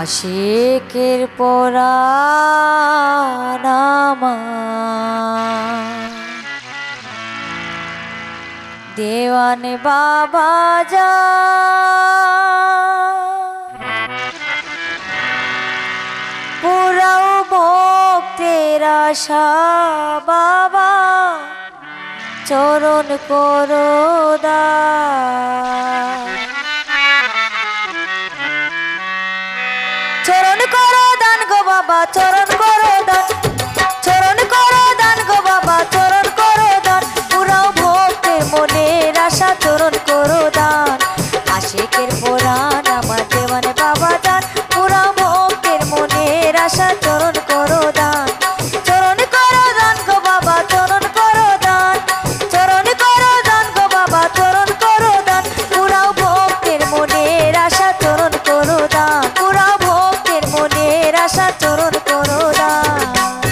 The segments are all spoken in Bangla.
আশিকের পরাণ আমার দেওয়ানে বাবা যা পুরাও ভক্তের আশা বাবা চরণ করো দান চরণ করো দান গো বাবা চরণ করো দান চরণ করো দান গো বাবা চরণ করো দান পুরাও ভক্তের মনের আশা চরণ করো দান আশিকের পরাণ আমার দেওয়ানে বাবা দান পুরাও ভক্তের মনের আশা চরণ করো দান চরণ করো দান গো বাবা চরণ করো দান চরণ করো দান গো বাবা চরণ করো দান পুরাও ভক্তের মনের আশা চরণ করো দান পুরাও ভক্তের মনের আশা চরণ করো দান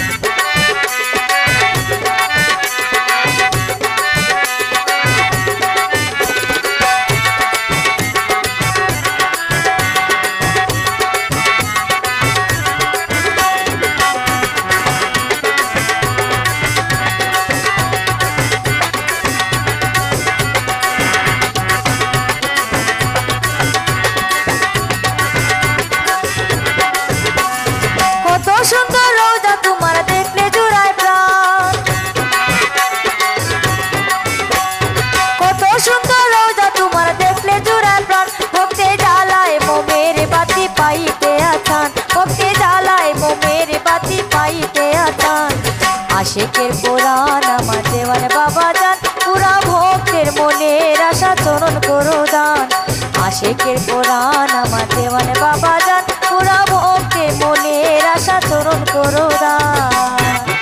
সুন্দর রোজা তোমার দেখলে জুড়ায় প্রাণ কত সুন্দর রোজা তোমার দেখলে জুড়ায় প্রাণ ভক্তে জ্বালায় মোমের বাতি পাইতে আছান ভক্তে জ্বালায় মোমের বাতি পাইতে আছান আশিকের পরাণ আমার দেওয়ান বাবা জান পুরা ভক্তের মনের আশা চরণ করো দান আশিকের পরাণ আমার দেওয়ান বাবা জান পুরা ভক্তের মনের আশা চরণ করো দান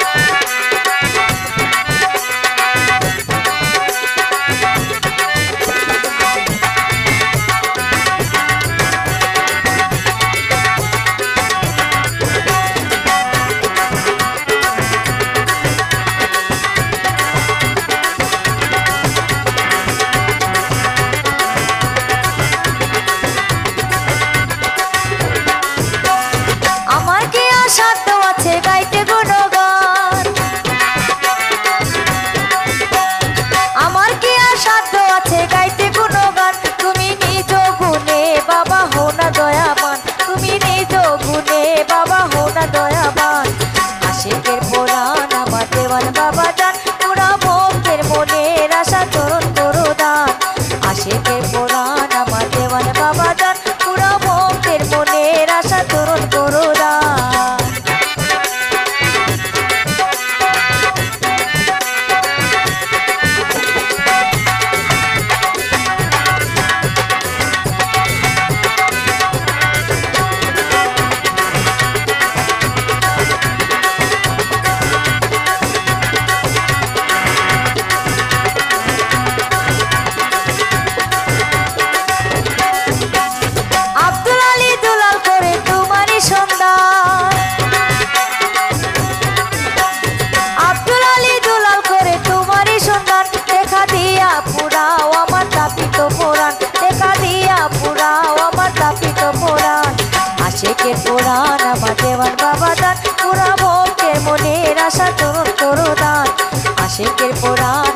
সাধ্য আছে গাইতে গুণগান আমার কি আর সাধ্য আছে গাইতে গুণগান তুমি নিজ গুণে বাবা হো না দয়াবান তুমি নিজ গুণে বাবা হো না দয়াবান আশিকের পরাণ আমার দেওয়ান বাবা জান পুরা ভক্তের মনের আশা চরণ করো দান আশিকের পরাণ আমার দেওয়ান বাবা জান পুরা ভক্তের মনের আশা চরণ করো দান আশিকের পরাণ আমার দেওয়ান বাবা দান পুরা ভক্তের মনের আশা চরণ করো দান আশিকের পরাণ